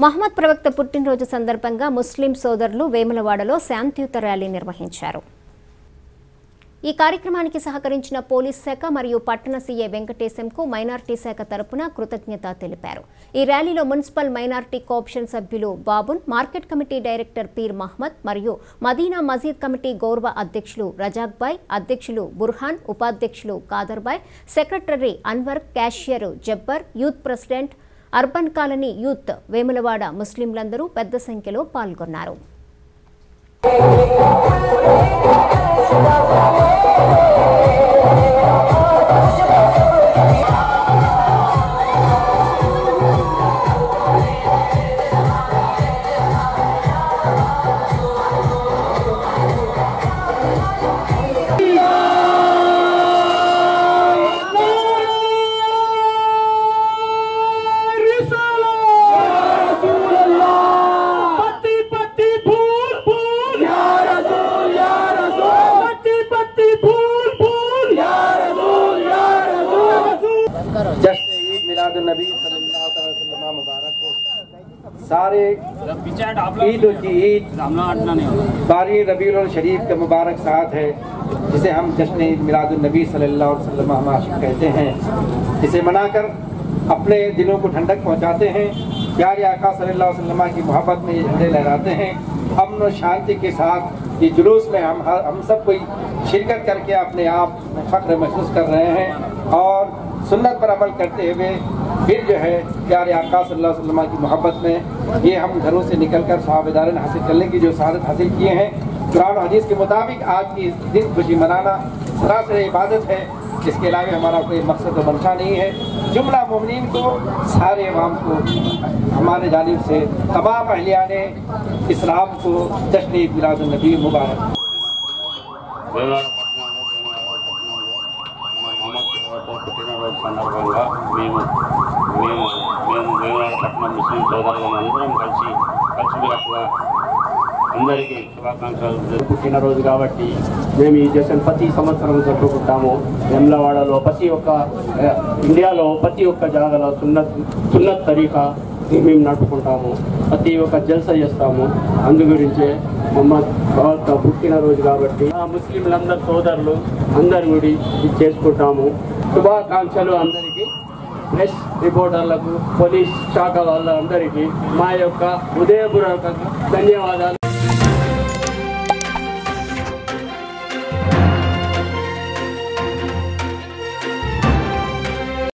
మహమ్మద్ ప్రవక్త పుట్టినరోజు సందర్భంగా ముస్లిం సోదరులు వేములవాడలో శాంతియుత ర్యాలీ నిర్వహించారు. ఈ కార్యక్రమానికి సహకరించిన పోలీస్ శాఖ మరియు పట్టణ సీఏ వెంకటేశంకు మైనార్టీ శాఖ తరపున కృతజ్ఞత తెలిపారు. ఈ ర్యాలీలో మున్సిపల్ మైనార్టీ కోఆప్షన్ సభ్యులు బాబున్, market committee director Peer Mohammed మరియు మదీనా మజీద్ కమిటీ గౌరవ అధ్యక్షులు రజాక్ బాయ్, అధ్యక్షులు బుర్హాన్, ఉపాధ్యక్షులు Khader Bhai, secretary Anwar, cashier Jabbar, youth president, urban colony youth Vemulawada ముస్లింలందరూ పెద్ద సంఖ్యలో పాల్గొన్నారు. जश्न ईद मिलादुन्नबी सल्लल्लाहु अलैहि वसल्लम मुबारक हो। सारे ईद की ईद 12 रबीउल शरीफ का मुबारक साथ है, जिसे हम जश्न ईद मिलादुन्नबी सल्लल्लाहु अलैहि वसल्लम कहते हैं। इसे मनाकर अपने दिलों को ठंडक पहुंचाते हैं। प्यारे आका सल्लल्लाहु अलैहि वसल्लम की मोहब्बत में ये झंडे लहराते हैं। अमन और शांति के साथ ये जुलूस में हम सब कोई शिरकत करके अपने आप फख्र महसूस कर रहे हैं और सुन्नत पर अमल करते हुए फिर जो है प्यारे आका सल्लल्लाहु अलैहि वसल्लम की मोहब्बत में ये हम घरों से निकलकर सहाबेदारन हासिल करने की जो सआदत हासिल किए हैं। कुरान और हदीस के मुताबिक आज की दिन खुशी मनाना सरासर इबादत है। इसके अलावा हमारा कोई मकसद और मंशा नहीं है। जुमला मोमिनीन को, सारे अवाम को हमारे जानिब से तमाम अहलियाने इस्लाम को जश्न ईद मिलादुन्नबी मुबारक। పుట్టినరోజు సందర్భంగా మేము వేములవాడ పట్టణం ముస్లిం సోదరులను అందరం కలిసిమెలిసిగా అందరికీ శుభాకాంక్షలు. పుట్టినరోజు కాబట్టి మేము ఈ జశ్న్ ప్రతి సంవత్సరం జరుపుకుంటాము. వేములవాడలో ఇండియాలో ప్రతి ఒక్క జాగాలో సున్నత్ తరీకా మేము నడుపుకుంటాము. ప్రతి ఒక్క జల్సా చేస్తాము. అందు గురించే మహమ్మద్ ప్రవక్త పుట్టినరోజు కాబట్టి ముస్లింలందరూ సోదరులు అందరు కూడా ఇది చేసుకుంటాము. శుభాకాంక్షలు అందరికీ. ప్రెస్ రిపోర్టర్లకు, పోలీస్ శాఖ వాళ్ళందరికీ మా యొక్క హృదయపూర్వక ధన్యవాదాలు.